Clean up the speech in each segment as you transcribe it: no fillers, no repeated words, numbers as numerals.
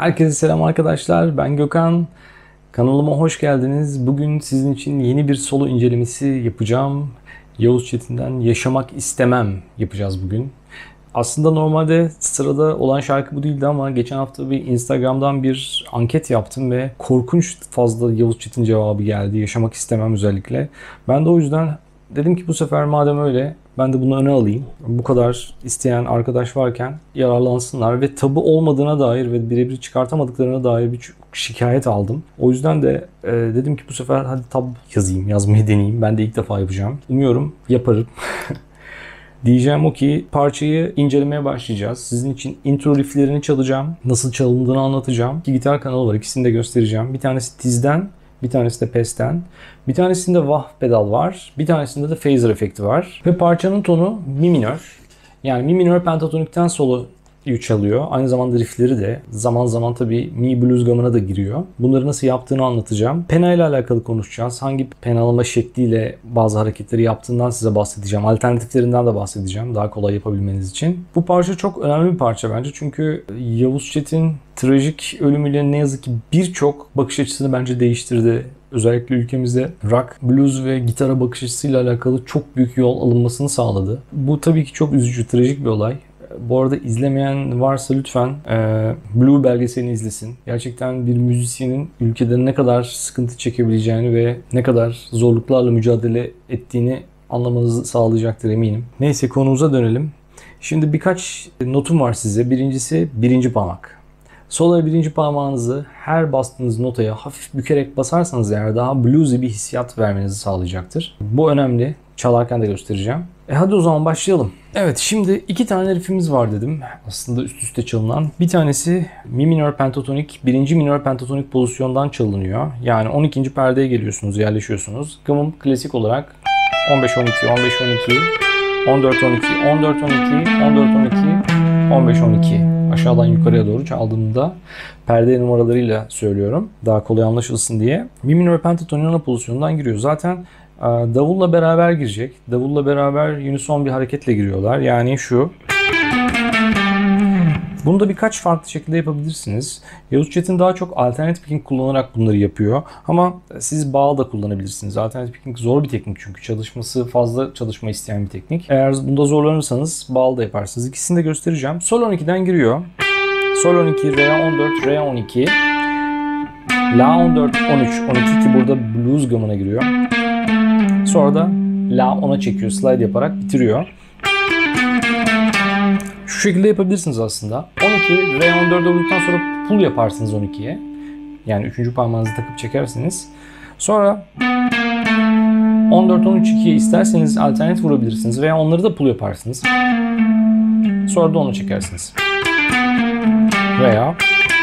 Herkese selam arkadaşlar. Ben Gökhan. Kanalıma hoş geldiniz. Bugün sizin için yeni bir solo incelemesi yapacağım. Yavuz Çetin'den Yaşamak İstemem yapacağız bugün. Aslında normalde sırada olan şarkı bu değildi ama geçen hafta bir Instagram'dan bir anket yaptım ve korkunç fazla Yavuz Çetin cevabı geldi. Yaşamak istemem özellikle. Ben de o yüzden dedim ki bu sefer madem öyle ben de bunu öne alayım. Bu kadar isteyen arkadaş varken yararlansınlar ve tabu olmadığına dair ve birebir çıkartamadıklarına dair bir şikayet aldım. O yüzden de dedim ki bu sefer hadi tab yazmayı deneyeyim. Ben de ilk defa yapacağım. Umuyorum yaparım. Diyeceğim o ki parçayı incelemeye başlayacağız. Sizin için intro rifflerini çalacağım. Nasıl çalındığını anlatacağım. İki gitar kanalı var. İkisini de göstereceğim. Bir tanesi Tiz'den, bir tanesi de Pest'ten. Bir tanesinde wah pedal var. Bir tanesinde de phaser efekti var. Ve parçanın tonu mi minör. Yani mi minör pentatonikten soloyu çalıyor. Aynı zamanda riffleri de zaman zaman tabii mi blues gamına da giriyor. Bunları nasıl yaptığını anlatacağım. Pena ile alakalı konuşacağız. Hangi penalama şekliyle bazı hareketleri yaptığından size bahsedeceğim. Alternatiflerinden de bahsedeceğim. Daha kolay yapabilmeniz için. Bu parça çok önemli bir parça bence. Çünkü Yavuz Çetin trajik ölümüyle ne yazık ki birçok bakış açısını bence değiştirdi. Özellikle ülkemizde rock, blues ve gitara bakış açısıyla alakalı çok büyük yol alınmasını sağladı. Bu tabii ki çok üzücü, trajik bir olay. Bu arada izlemeyen varsa lütfen Blue belgeselini izlesin. Gerçekten bir müzisyenin ülkede ne kadar sıkıntı çekebileceğini ve ne kadar zorluklarla mücadele ettiğini anlamanızı sağlayacaktır eminim. Neyse konumuza dönelim. Şimdi birkaç notum var size. Birincisi birinci parmak. Sol birinci parmağınızı her bastığınız notaya hafif bükerek basarsanız eğer daha bluesy bir hissiyat vermenizi sağlayacaktır. Bu önemli. Çalarken de göstereceğim. Hadi o zaman başlayalım. Evet, şimdi iki tane riffimiz var dedim. Aslında üst üste çalınan. Bir tanesi mi minör pentatonik, birinci minör pentatonik pozisyondan çalınıyor. Yani 12. perdeye geliyorsunuz, yerleşiyorsunuz. Gamım klasik olarak 15-12, 15-12, 14-12, 14-12, 14-12, 15-12. Aşağıdan yukarıya doğru çaldığımda perde numaralarıyla söylüyorum. Daha kolay anlaşılsın diye. Mi minör pentatonik ana pozisyonundan giriyor. Zaten davulla beraber girecek. Davulla beraber unison bir hareketle giriyorlar. Yani şu. Bunu da birkaç farklı şekilde yapabilirsiniz. Yavuz Çetin daha çok alternatif picking kullanarak bunları yapıyor. Ama siz bağ da kullanabilirsiniz. Alternatif picking zor bir teknik çünkü fazla çalışma isteyen bir teknik. Eğer bunda zorlanırsanız bağ da yaparsınız. İkisini de göstereceğim. Sol 12'den giriyor. Sol 12, Re 14, Re 12. La 14, 13, 12 ki burada blues gamına giriyor. Sonra da La 10'a çekiyor. Slide yaparak bitiriyor. Şu şekilde yapabilirsiniz aslında. 12, Re 14'e vurduktan sonra pull yaparsınız 12'ye. Yani 3. parmağınızı takıp çekersiniz. Sonra 14, 13, 2'ye isterseniz alternatif vurabilirsiniz veya onları da pull yaparsınız. Sonra da onu çekersiniz. Veya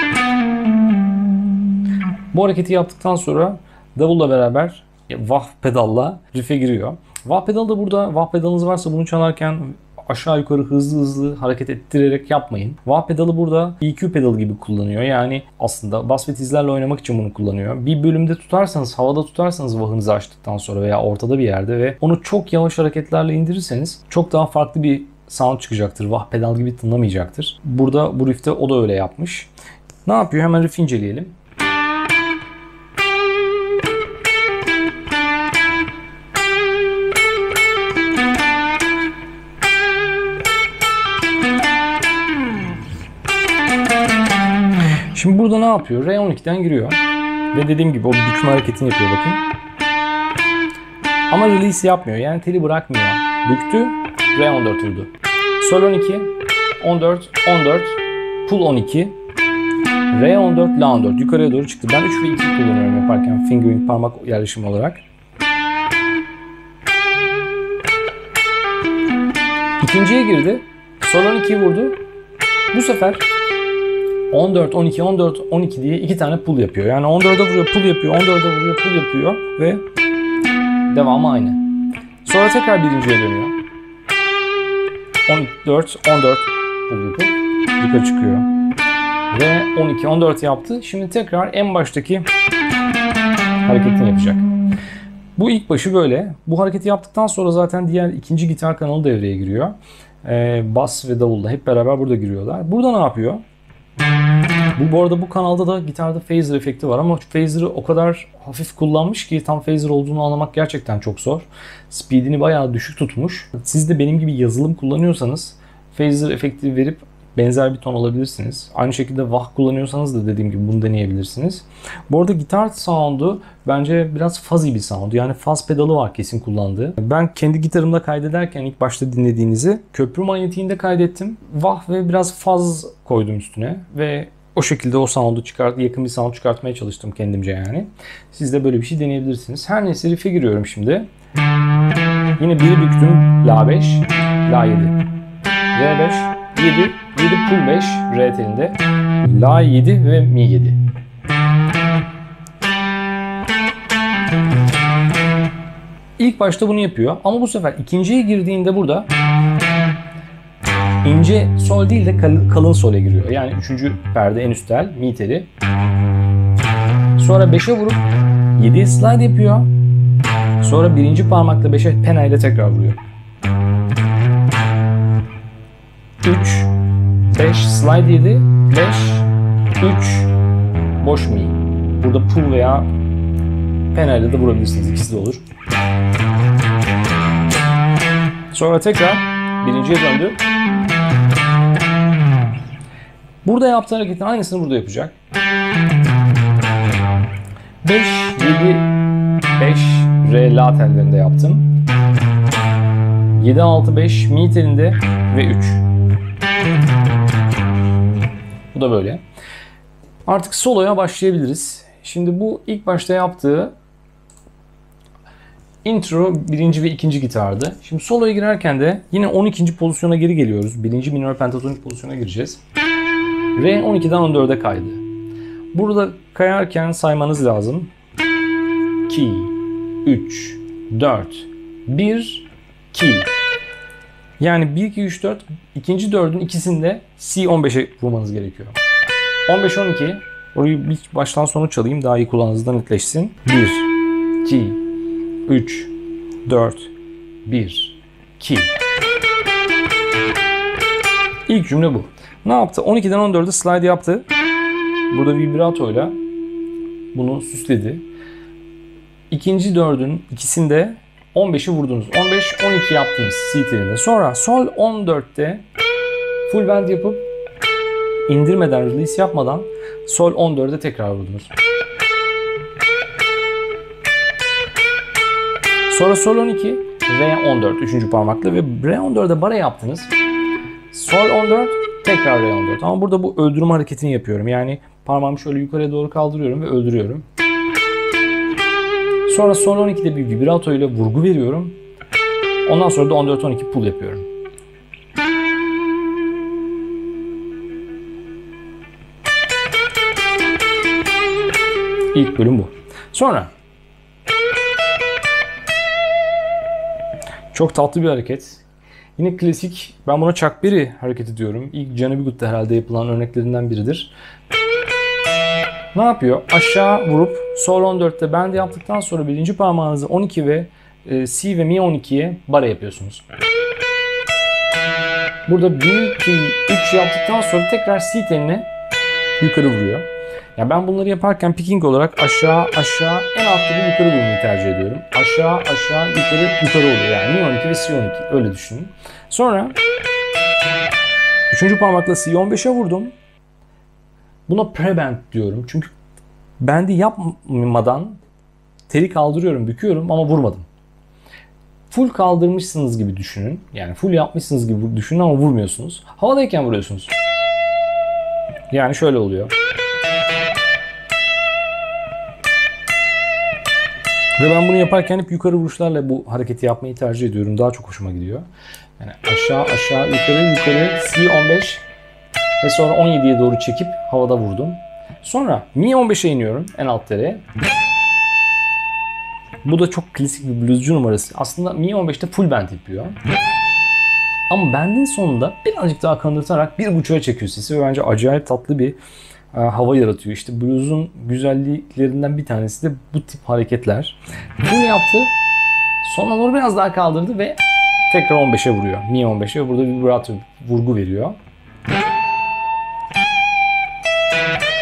bu hareketi yaptıktan sonra davulla beraber wah pedalla riff'e giriyor. Wah pedal da burada, wah pedalınız varsa bunu çalarken aşağı yukarı hızlı hareket ettirerek yapmayın. Wah pedalı burada EQ pedalı gibi kullanıyor. Yani aslında bas ve tizlerle oynamak için bunu kullanıyor. Bir bölümde tutarsanız, havada tutarsanız wah'ınızı açtıktan sonra veya ortada bir yerde ve onu çok yavaş hareketlerle indirirseniz çok daha farklı bir sound çıkacaktır. Wah pedal gibi tınlamayacaktır. Burada bu riff'te o da öyle yapmış. Ne yapıyor? Hemen riff'i inceleyelim. Şimdi burada ne yapıyor? Re 12'den giriyor. Ve dediğim gibi o bükme hareketini yapıyor bakın. Ama release yapmıyor. Yani teli bırakmıyor. Büktü. Re 14 vurdu. Sol 12. 14. 14. Pull 12. Re 14. La 14. Yukarıya doğru çıktı. Ben 3 ve 2 kullanıyorum yaparken. Fingering parmak yerleşimi olarak. İkinciye girdi. Sol 12'yi vurdu. Bu sefer 14, 12, 14, 12 diye iki tane pull yapıyor. Yani 14'e vuruyor, pull yapıyor, 14'e vuruyor, pull yapıyor ve devamı aynı. Sonra tekrar birinciye dönüyor. 14, 14 pull yapıp yukarı çıkıyor. Ve 12, 14 yaptı. Şimdi tekrar en baştaki hareketini yapacak. Bu ilk başı böyle. Bu hareketi yaptıktan sonra zaten diğer ikinci gitar kanalı devreye giriyor. Bas ve davulla hep beraber burada giriyorlar. Burada ne yapıyor? Bu arada bu kanalda da gitarda phaser efekti var ama phaser'ı o kadar hafif kullanmış ki tam phaser olduğunu anlamak gerçekten çok zor. Speed'ini bayağı düşük tutmuş. Siz de benim gibi yazılım kullanıyorsanız phaser efekti verip benzer bir ton alabilirsiniz. Aynı şekilde wah kullanıyorsanız da dediğim gibi bunu deneyebilirsiniz. Bu arada gitar sound'u bence biraz fuzzy bir sound. Yani fuzz pedalı var kesin kullandığı. Ben kendi gitarımda kaydederken ilk başta dinlediğinizi köprü manyetiğinde kaydettim. Wah ve biraz fuzz koydum üstüne ve o şekilde o sound'u yakın bir sound çıkartmaya çalıştım kendimce yani. Siz de böyle bir şey deneyebilirsiniz. Her neyse riff'e giriyorum şimdi. Yine biri büktüm. La 5, La 7. Re 5, 7, 7 pull 5 re telinde. La 7 ve mi 7. İlk başta bunu yapıyor ama bu sefer ikinciye girdiğinde burada ince sol değil de kalın sole giriyor. Yani 3. perde en üst tel mi teli. Sonra 5'e vurup 7'ye slide yapıyor. Sonra birinci parmakla 5'e pena ile tekrar vuruyor. 3, 5, slide 7, 5, 3, boş mi. Burada pull veya pena ile de vurabilirsiniz. İkisi de olur. Sonra tekrar birinciye döndü. Burada yaptığı hareketin aynısını burada yapacak. 5, 7, 5, re, la tellerinde yaptım. 7, 6, 5, mi telinde ve 3. Bu da böyle. Artık soloya başlayabiliriz. Şimdi bu ilk başta yaptığı intro 1. ve 2. gitardı. Şimdi soloya girerken de yine 12. pozisyona geri geliyoruz. 1. minör pentatonik pozisyona gireceğiz. Re 12'den 14'e kaydı. Burada kayarken saymanız lazım. 2, 3, 4, 1, 2. Yani 1, 2, 3, 4, ikinci 4'ün ikisinde C15'e vurmanız gerekiyor. 15, 12. Orayı bir baştan sona çalayım daha iyi kulağınızda netleşsin. 1, 2, 3, 4, 1, 2. İlk cümle bu. Ne yaptı? 12'den 14'e slide yaptı. Burada vibratoyla bunu süsledi. İkinci 4'ün ikisinde 15'i vurdunuz. 15, 12 yaptınız C telinde. Sonra sol 14'te full bend yapıp indirmeden, release yapmadan sol 14'e tekrar vurdunuz. Sonra sol 12, re 14 3. parmakla ve re 14'e bara yaptınız. Sol 14, tekrar re 14. Ama burada bu öldürme hareketini yapıyorum. Yani parmağımı şöyle yukarıya doğru kaldırıyorum ve öldürüyorum. Sonra sol 12'de bir vibrato ile vurgu veriyorum. Ondan sonra da 14-12 pull yapıyorum. İlk bölüm bu. Sonra çok tatlı bir hareket. Yine klasik, ben buna Chuck Berry hareketi diyorum. İlk Johnny B. Good'da herhalde yapılan örneklerinden biridir. Ne yapıyor? Aşağı vurup sol 14'te bend yaptıktan sonra birinci parmağınızı 12 ve C ve mi 12'ye bara yapıyorsunuz. Burada 1, 2, 3 yaptıktan sonra tekrar C teline yukarı vuruyor. Yani ben bunları yaparken picking olarak aşağı aşağı en altta bir yukarı vurmayı tercih ediyorum. Aşağı aşağı yukarı oluyor yani mi 12 ve C 12 öyle düşünün. Sonra 3. parmakla C 15'e vurdum. Buna pre-bend diyorum. Çünkü bendi yapmadan teli kaldırıyorum, büküyorum ama vurmadım. Full kaldırmışsınız gibi düşünün. Yani full yapmışsınız gibi düşünün ama vurmuyorsunuz. Havadayken vuruyorsunuz. Yani şöyle oluyor. Ve ben bunu yaparken hep yukarı vuruşlarla bu hareketi yapmayı tercih ediyorum. Daha çok hoşuma gidiyor. Yani aşağı aşağı yukarı C15 ve sonra 17'ye doğru çekip havada vurdum. Sonra mi 15'e iniyorum en alt teleye. Bu da çok klasik bir bluescu numarası. Aslında mi 15'te full bend yapıyor. Ama bendin sonunda birazcık daha kanırtarak 1.5'a çekiyor sesi ve bence acayip tatlı bir hava yaratıyor. İşte blues'un güzelliklerinden bir tanesi de bu tip hareketler. Bunu yaptı. Sonra doğru biraz daha kaldırdı ve tekrar 15'e vuruyor. Mi 15'e burada vibrato vurgu veriyor.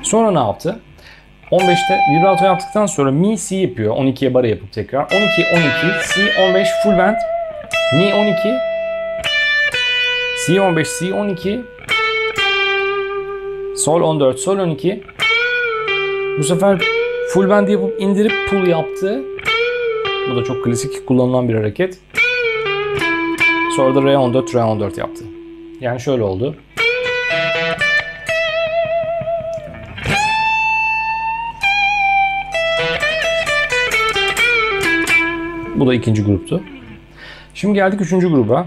Sonra ne yaptı? 15'te vibrato yaptıktan sonra mi si yapıyor. 12'ye bara yapıp tekrar. 12 12 si 15 full bend. Mi 12 si 15 si 12 sol 14 sol 12. Bu sefer full bend yapıp indirip pull yaptı. Bu da çok klasik kullanılan bir hareket. Sonra da re 14 re 14 yaptı. Yani şöyle oldu. Bu da ikinci gruptu. Şimdi geldik üçüncü gruba.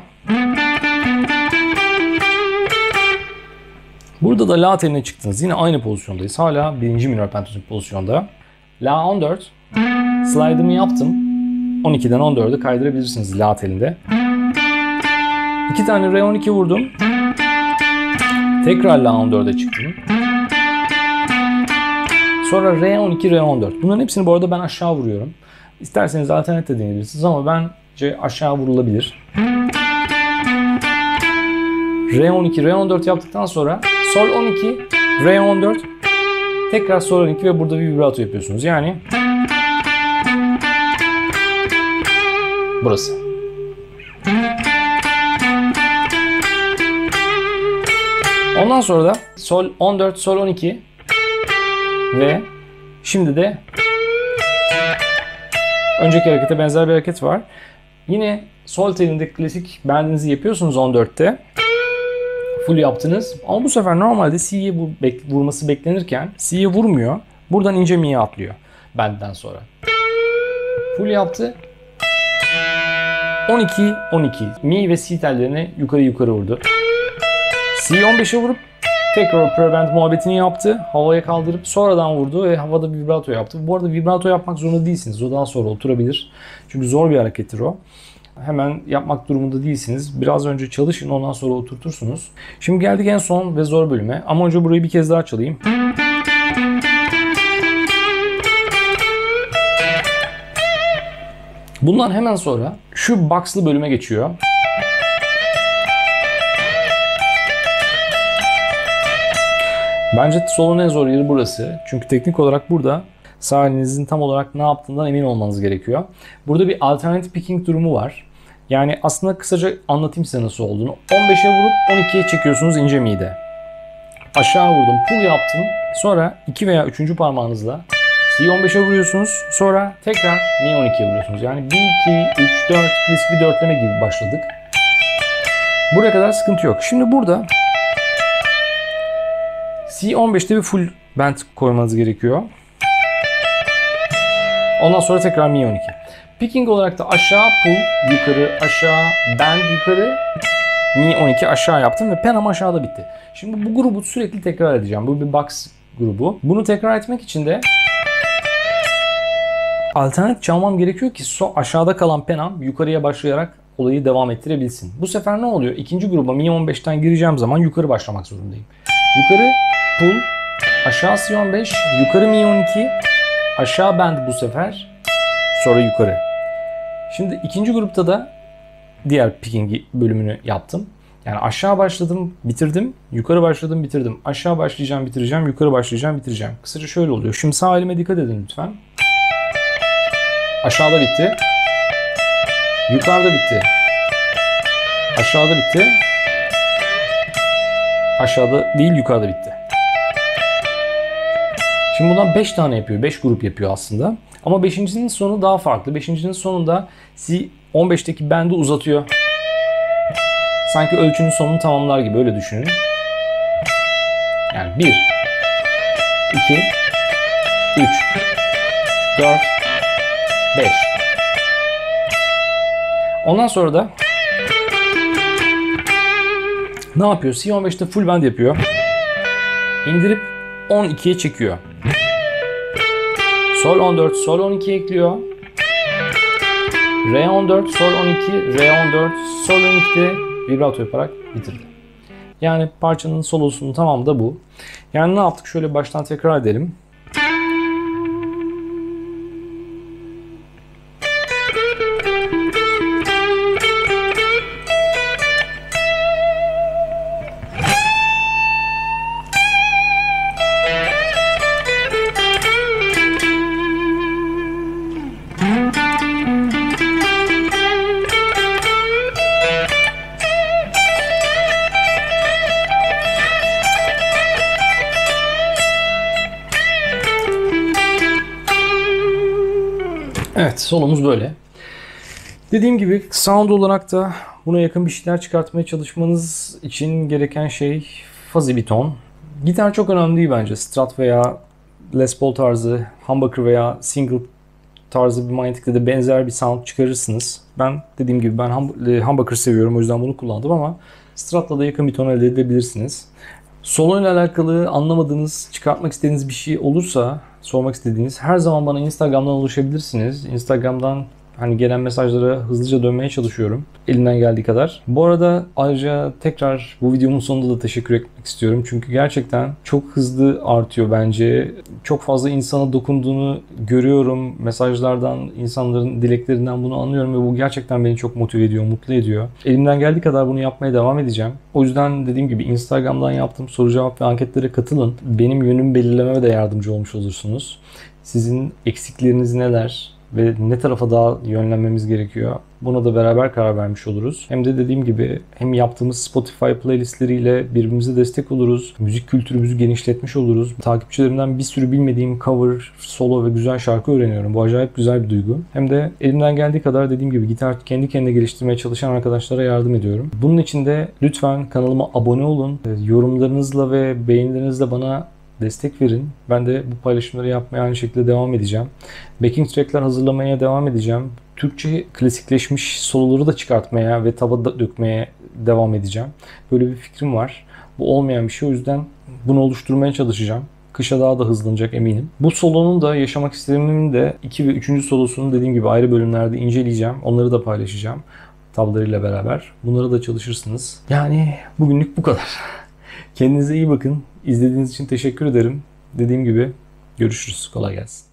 Burada da la teline çıktınız. Yine aynı pozisyondayız. Hala birinci minör pentatonic pozisyonda. La 14. Slide'ımı yaptım. 12'den 14'e kaydırabilirsiniz la telinde. 2 tane re 12 vurdum. Tekrar la 14'e çıktım. Sonra re 12 re 14. Bunların hepsini bu arada ben aşağı vuruyorum. İsterseniz alternatif de deneyebilirsiniz ama bence aşağı vurulabilir. Re 12 re 14 yaptıktan sonra sol 12 re 14 tekrar sol 12 ve burada bir vibrato yapıyorsunuz. Yani burası. Ondan sonra da sol 14 sol 12 ve şimdi de önceki harekete benzer bir hareket var. Yine sol telinde klasik bendinizi yapıyorsunuz 14'te. Full yaptınız. Ama bu sefer normalde C'ye vurması beklenirken C'ye vurmuyor. Buradan ince mi'ye atlıyor. Bendden sonra. Full yaptı. 12 12 mi ve C tellerini yukarı vurdu. C 15'e vurup tekrar pre-bend muhabbetini yaptı. Havaya kaldırıp sonradan vurdu ve havada vibrato yaptı. Bu arada vibrato yapmak zorunda değilsiniz. O daha sonra oturabilir. Çünkü zor bir harekettir o. Hemen yapmak durumunda değilsiniz. Biraz önce çalışın, ondan sonra oturtursunuz. Şimdi geldik en son ve zor bölüme. Ama önce burayı bir kez daha çalayım. Bundan hemen sonra şu box'lı bölüme geçiyor. Bence solun en zor yeri burası. Çünkü teknik olarak burada sağ elinizin tam olarak ne yaptığından emin olmanız gerekiyor. Burada bir alternative picking durumu var. Yani aslında kısaca anlatayım size nasıl olduğunu. 15'e vurup 12'ye çekiyorsunuz ince mi'de. Aşağı vurdum, pull yaptım. Sonra 2 veya 3. parmağınızla C15'e vuruyorsunuz. Sonra tekrar mi 12'ye vuruyorsunuz. Yani 1, 2, 3, 4 klasik bir dörtleme gibi başladık. Buraya kadar sıkıntı yok. Şimdi burada C15'te bir full bend koymanız gerekiyor. Ondan sonra tekrar mi 12. Picking olarak da aşağı pull, yukarı, aşağı, bend, yukarı, mi 12 aşağı yaptım ve penam aşağıda bitti. Şimdi bu grubu sürekli tekrar edeceğim. Bu bir box grubu. Bunu tekrar etmek için de alternatif çalmam gerekiyor ki aşağıda kalan penam yukarıya başlayarak olayı devam ettirebilsin. Bu sefer ne oluyor? İkinci gruba mi 15'ten gireceğim zaman yukarı başlamak zorundayım. Yukarı pull, aşağı C15, yukarı mi 12, aşağı bend bu sefer, sonra yukarı. Şimdi ikinci grupta da diğer picking bölümünü yaptım. Yani aşağı başladım, bitirdim, yukarı başladım, bitirdim. Aşağı başlayacağım, bitireceğim, yukarı başlayacağım, bitireceğim. Kısaca şöyle oluyor. Şimdi sağ elime dikkat edin lütfen. Aşağıda bitti. Yukarıda bitti. Aşağıda bitti. Aşağıda değil, yukarıda bitti. Şimdi bundan 5 tane yapıyor. 5 grup yapıyor aslında. Ama 5.'nin sonu daha farklı. 5.'nin sonunda C15'teki bendi uzatıyor. Sanki ölçünün sonunu tamamlar gibi, öyle düşünün. Yani 1, 2, 3, 4, 5. Ondan sonra da ne yapıyor? C15'te full bend yapıyor. İndirip 12'ye çekiyor. Sol 14, sol 12 ekliyor. Re 14, sol 12, re 14, sol 12'de vibrato yaparak bitirdi. Yani parçanın solosunun tamamı da bu. Yani ne yaptık? Şöyle baştan tekrar edelim. Evet, solumuz böyle. Dediğim gibi sound olarak da buna yakın bir şeyler çıkartmaya çalışmanız için gereken şey fuzzy bir ton. Gitar çok önemli değil bence. Strat veya Les Paul tarzı, humbucker veya single tarzı bir manyetikte de benzer bir sound çıkarırsınız. Ben dediğim gibi humbucker seviyorum, o yüzden bunu kullandım ama Strat'la da yakın bir ton elde edebilirsiniz. Solo ile alakalı anlamadığınız, çıkartmak istediğiniz bir şey olursa, sormak istediğiniz, her zaman bana Instagram'dan ulaşabilirsiniz. Instagram'dan hani gelen mesajlara hızlıca dönmeye çalışıyorum elimden geldiği kadar. Bu arada ayrıca tekrar bu videomun sonunda da teşekkür etmek istiyorum. Çünkü gerçekten çok hızlı artıyor bence. Çok fazla insana dokunduğunu görüyorum. Mesajlardan, insanların dileklerinden bunu anlıyorum ve bu gerçekten beni çok motive ediyor, mutlu ediyor. Elimden geldiği kadar bunu yapmaya devam edeceğim. O yüzden dediğim gibi Instagram'dan yaptığım soru cevap ve anketlere katılın. Benim yönümü belirlememe de yardımcı olmuş olursunuz. Sizin eksikleriniz neler ve ne tarafa daha yönlenmemiz gerekiyor? Buna da beraber karar vermiş oluruz. Hem de dediğim gibi hem yaptığımız Spotify playlistleriyle birbirimize destek oluruz. Müzik kültürümüzü genişletmiş oluruz. Takipçilerimden bir sürü bilmediğim cover, solo ve güzel şarkı öğreniyorum. Bu acayip güzel bir duygu. Hem de elimden geldiği kadar dediğim gibi gitar kendi kendine geliştirmeye çalışan arkadaşlara yardım ediyorum. Bunun için de lütfen kanalıma abone olun. Yorumlarınızla ve beğenilerinizle bana destek verin. Ben de bu paylaşımları yapmaya aynı şekilde devam edeceğim. Backing track'ler hazırlamaya devam edeceğim. Türkçe klasikleşmiş soloları da çıkartmaya ve tavada dökmeye devam edeceğim. Böyle bir fikrim var. Bu olmayan bir şey, o yüzden bunu oluşturmaya çalışacağım. Kışa daha da hızlanacak eminim. Bu solonun da yaşamak istediğimin de 2 ve 3. solosunu dediğim gibi ayrı bölümlerde inceleyeceğim. Onları da paylaşacağım tablarıyla beraber. Bunları da çalışırsınız. Yani bugünlük bu kadar. Kendinize iyi bakın. İzlediğiniz için teşekkür ederim. Dediğim gibi görüşürüz. Kolay gelsin.